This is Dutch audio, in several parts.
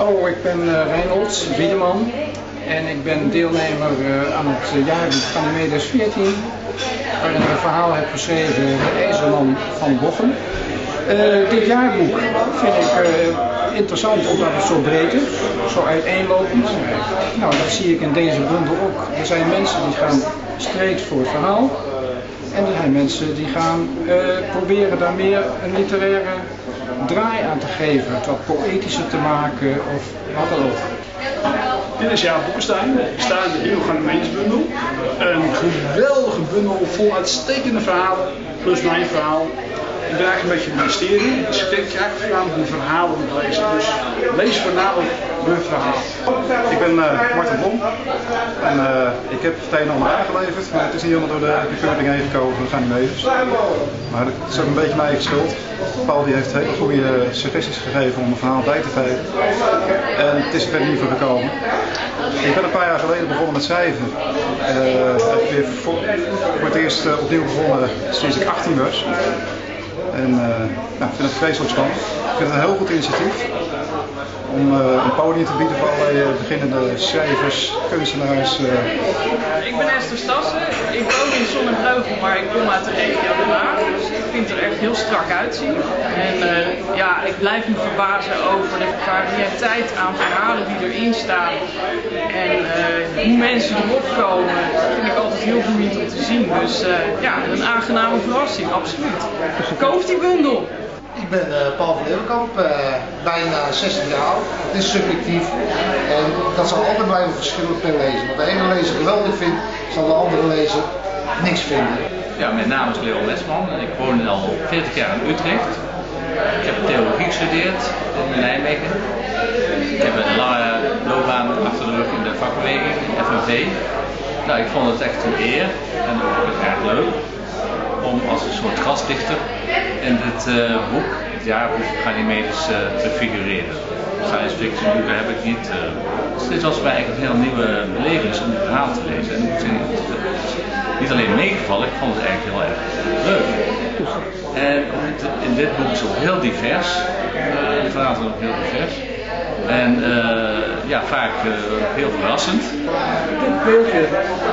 Oh, ik ben Reinhold Wiedeman en ik ben deelnemer aan het jaarboek Ganymedes 14, waarin ik een verhaal heb geschreven, De IJzerman van Bochum. Dit jaarboek vind ik interessant omdat het zo breed is, zo uiteenlopend. Nou, dat zie ik in deze bundel ook. Er zijn mensen die gaan streed voor het verhaal. En er zijn mensen die gaan proberen daar meer een literaire draai aan te geven, het wat poëtischer te maken of wat dan ook. Dit is Jaap Boekenstein, ik sta in de nieuwe Ganymedes bundel. Een geweldige bundel vol uitstekende verhalen, plus mijn verhaal. Ik ben eigenlijk een beetje een mysterie, dus ik denk dat je eigenlijk voornamelijk een verhaal moet lezen. Dus lees voornamelijk mijn verhaal. Ik ben Marten Blom en ik heb het een en ander aangeleverd, maar het is niet helemaal door de keuring heen gekomen van Ganymedes. Maar dat is ook een beetje mijn eigen schuld. Paul die heeft hele goede suggesties gegeven om een verhaal bij te geven. En het is er verder niet voor gekomen. Ik ben een paar jaar geleden begonnen met schrijven. Heb ik weer voor het eerst opnieuw begonnen sinds ik 18 was. En ik vind het vreselijk spannend. Ik vind het een heel goed initiatief om een podium te bieden voor allerlei beginnende schrijvers, kunstenaars. Ik ben Esther Stassen, ik woon in Zonnebreugel, maar ik kom uit de regio Den Haag. Dus ik vind het er echt heel strak uitzien. En ik blijf me verbazen over de variëteit aan verhalen die erin staan. En hoe mensen erop komen, dat vind ik altijd heel boeiend om te zien. Dus een aangename verrassing, absoluut. Koop die bundel! Ik ben Paul van Leeuwenkamp, bijna 60 jaar oud. Het is subjectief en dat zal altijd blijven verschillen per lezer. Wat de ene lezer geweldig vindt, zal de andere lezer niks vinden. Ja, mijn naam is Leon Lesman en ik woon al 40 jaar in Utrecht. Ik heb theologie gestudeerd in Nijmegen. Ik heb een lange loopbaan achter de rug in de vakbeweging, FNV. Nou, ik vond het echt een eer en ook erg leuk om als een soort gastdichter in dit boek, het jaarboek Ganymedes, te figureren. Science fiction boeken heb ik niet. Dus dit was bij eigenlijk een heel nieuwe belevenis om het verhaal te lezen. En niet alleen meegevallen, ik vond het eigenlijk heel erg leuk. En in dit boek is ook heel divers. Het verhaal is ook heel divers. En vaak heel verrassend. Dit beeldje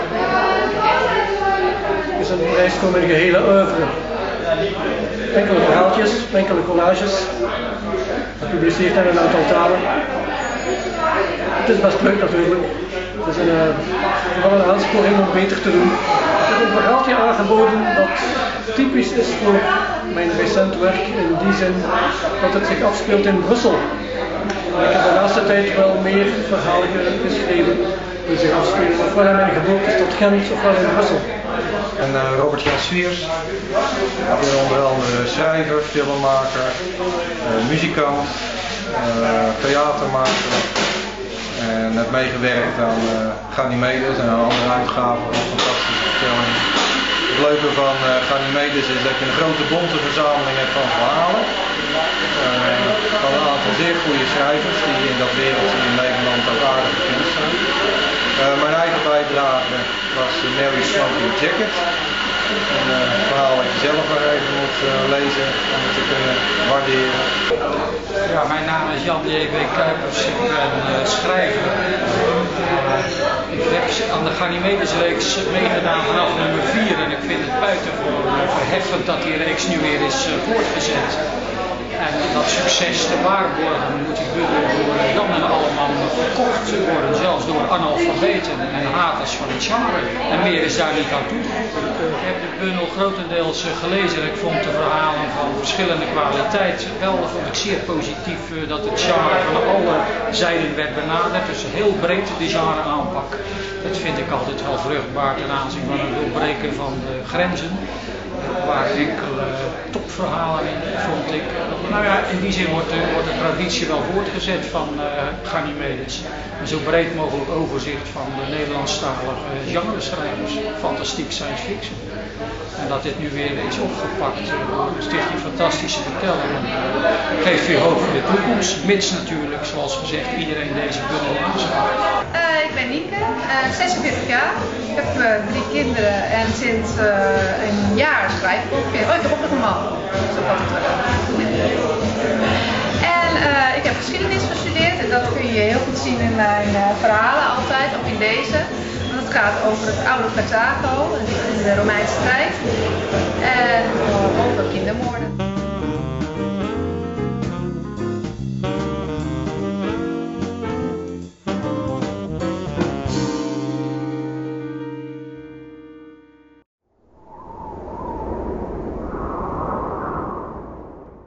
is een prijs voor mijn gehele oeuvre. Enkele verhaaltjes, enkele collages, gepubliceerd in een aantal talen. Het is best leuk natuurlijk. Het is vooral een aansporing om beter te doen. Ik heb een verhaaltje aangeboden dat typisch is voor mijn recent werk in die zin dat het zich afspeelt in Brussel. Ik heb de laatste tijd wel meer verhalen geschreven die zich afspelen ofwel in mijn geboortestad Gent ofwel in Brussel. En Robert Jan Swiers, ik ben onder andere schrijver, filmmaker, muzikant, theatermaker en heb meegewerkt aan Ganymedes en aan andere uitgaven van fantastische vertellingen. Het leuke van Ganymedes is dat je een grote bonte verzameling hebt van verhalen van een aantal zeer goede schrijvers die in dat wereldje in Nederland ook aardig bekend zijn. Mijn eigen bijdrage was Mary Smoking Jacket. Een verhaal dat je zelf maar even moet lezen om het te kunnen waarderen. Ja, mijn naam is Jan-J.W. Kuipers, ik ben schrijver. Ik heb aan de Ganymedes-reeks meegedaan vanaf nummer 4 en ik vind het buitengewoon verheffend dat die reeks nu weer is voortgezet. En dat succes te waarborgen moet die bundel door Jan en Alleman verkocht worden, zelfs door analfabeten en haters van het genre. En meer is daar niet aan toe. Ik heb de bundel grotendeels gelezen en ik vond de verhalen van verschillende kwaliteit. Wel vond ik zeer positief dat het genre van alle zijden werd benaderd, dus heel breed de genre aanpak. Dat vind ik altijd wel vruchtbaar ten aanzien van het doorbreken van de grenzen. Waar enkele topverhalen in, vond ik. Nou ja, in die zin wordt de traditie wel voortgezet van Ganymedes. Een zo breed mogelijk overzicht van de Nederlandstalige genreschrijvers. Fantastiek science fiction. En dat dit nu weer is opgepakt door Stichting Fantastische Vertellingen geeft weer hoop voor de toekomst. Mits natuurlijk, zoals gezegd, iedereen deze bundel aanschaft. Ik ben Nienke, 46 jaar. Ik heb 3 kinderen en sinds een jaar schrijf ik ongeveer. Oh, ik heb ook nog een man. Zo had ik En ik heb geschiedenis gestudeerd en dat kun je heel goed zien in mijn verhalen altijd, ook in deze. Want het gaat over het oude Carthago in de Romeinse tijd en over kindermoorden.